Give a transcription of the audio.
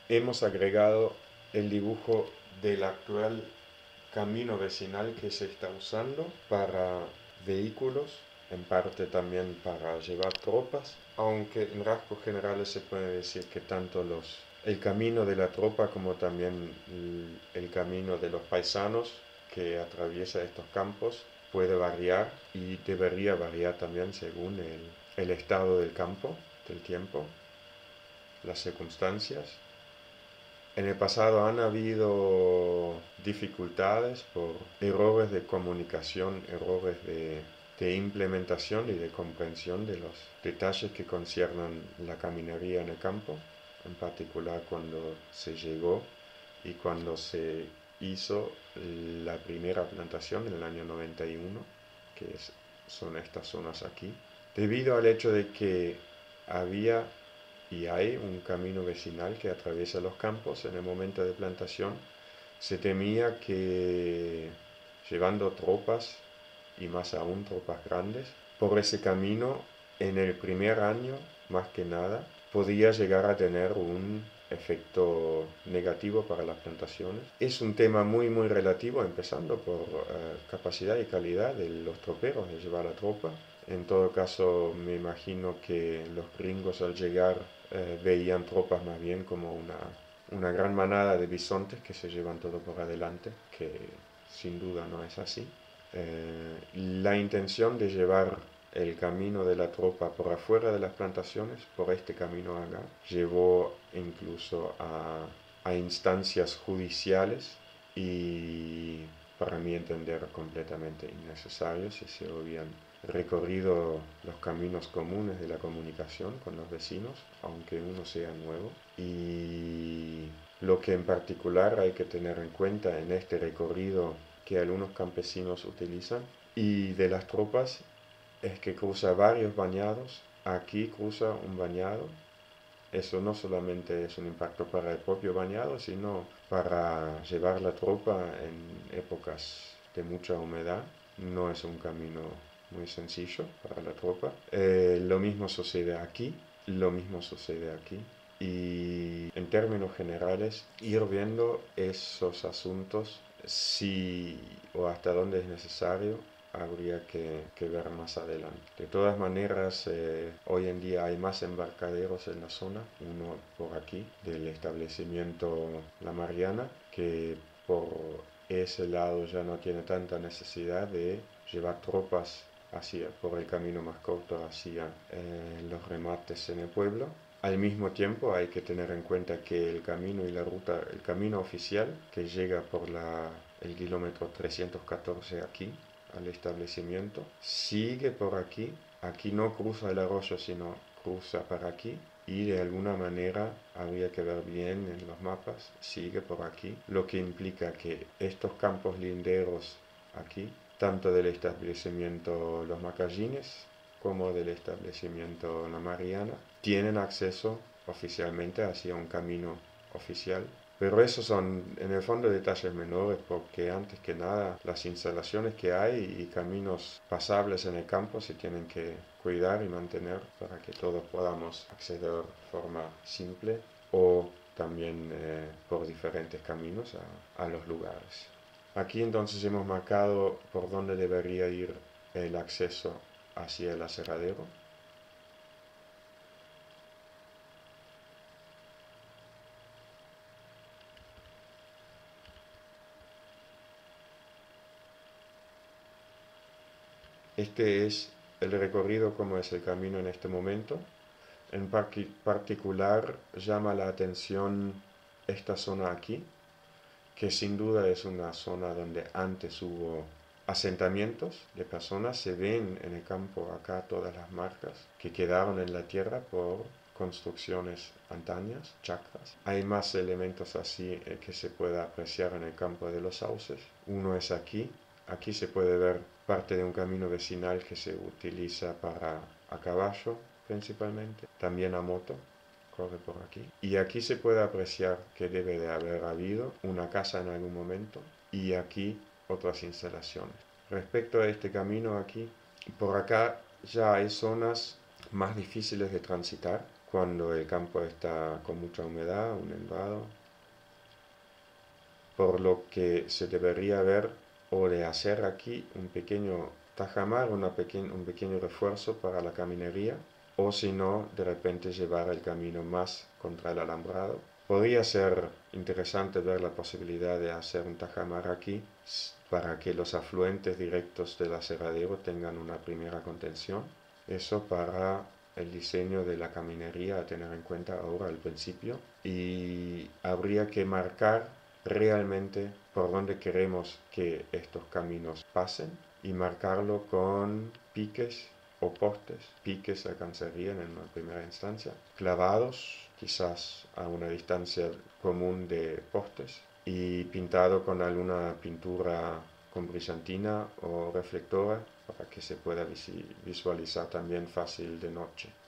hemos agregado el dibujo del actual camino vecinal que se está usando para vehículos, en parte también para llevar tropas, aunque en rasgos generales se puede decir que tanto el camino de la tropa como también el camino de los paisanos que atraviesa estos campos puede variar y debería variar también según el estado del campo, del tiempo, las circunstancias. En el pasado han habido dificultades por errores de comunicación, errores de implementación y de comprensión de los detalles que conciernan la caminería en el campo, en particular cuando se llegó y cuando se hizo la primera plantación en el año 91, son estas zonas aquí, debido al hecho de que había y hay un camino vecinal que atraviesa los campos en el momento de plantación. Se temía que llevando tropas, y más aún tropas grandes, por ese camino en el primer año, más que nada, podía llegar a tener un efecto negativo para las plantaciones. Es un tema muy relativo, empezando por capacidad y calidad de los troperos de llevar la tropa. En todo caso, me imagino que los gringos al llegar veían tropas más bien como una gran manada de bisontes que se llevan todo por adelante, que sin duda no es así. La intención de llevar el camino de la tropa por afuera de las plantaciones, por este camino acá, llevó incluso a instancias judiciales y para mi entender completamente innecesarios si se hubieran recorrido los caminos comunes de la comunicación con los vecinos, aunque uno sea nuevo. Y lo que en particular hay que tener en cuenta en este recorrido que algunos campesinos utilizan y de las tropas es que cruza varios bañados. Aquí cruza un bañado. Eso no solamente es un impacto para el propio bañado, sino para llevar la tropa en épocas de mucha humedad. No es un camino muy sencillo para la tropa. Lo mismo sucede aquí, lo mismo sucede aquí. Y en términos generales, ir viendo esos asuntos, si o hasta dónde es necesario, habría que ver más adelante. De todas maneras, hoy en día hay más embarcaderos en la zona, uno por aquí del establecimiento La Mariana, que por ese lado ya no tiene tanta necesidad de llevar tropas hacia, por el camino más corto hacia los remates en el pueblo. Al mismo tiempo hay que tener en cuenta que el camino y la ruta, el camino oficial que llega por el kilómetro 314 aquí al establecimiento, sigue por aquí. Aquí no cruza el arroyo, sino cruza para aquí y de alguna manera habría que ver bien en los mapas, sigue por aquí, lo que implica que estos campos linderos aquí, tanto del establecimiento Los Macallines como del establecimiento La Mariana, tienen acceso oficialmente hacia un camino oficial. Pero esos son en el fondo detalles menores porque antes que nada las instalaciones que hay y caminos pasables en el campo se tienen que cuidar y mantener para que todos podamos acceder de forma simple o también por diferentes caminos a los lugares. Aquí entonces hemos marcado por dónde debería ir el acceso hacia el aserradero. Este es el recorrido como es el camino en este momento. En particular llama la atención esta zona aquí, que sin duda es una zona donde antes hubo asentamientos de personas. Se ven en el campo acá todas las marcas que quedaron en la tierra por construcciones antañas, chacras. Hay más elementos así que se puede apreciar en el campo de los sauces. Uno es aquí. Aquí se puede ver parte de un camino vecinal que se utiliza para a caballo principalmente, también a moto, corre por aquí. Y aquí se puede apreciar que debe de haber habido una casa en algún momento y aquí otras instalaciones. Respecto a este camino aquí, por acá ya hay zonas más difíciles de transitar cuando el campo está con mucha humedad, un nevado, por lo que se debería ver o de hacer aquí un pequeño tajamar, un pequeño refuerzo para la caminería, o si no, de repente llevar el camino más contra el alambrado. Podría ser interesante ver la posibilidad de hacer un tajamar aquí para que los afluentes directos del aserradero tengan una primera contención. Eso para el diseño de la caminería a tener en cuenta ahora al principio. Y habría que marcar realmente por dónde queremos que estos caminos pasen y marcarlo con piques o postes. Piques alcanzarían en una primera instancia, clavados quizás a una distancia común de postes y pintado con alguna pintura con brillantina o reflectora para que se pueda visualizar también fácil de noche.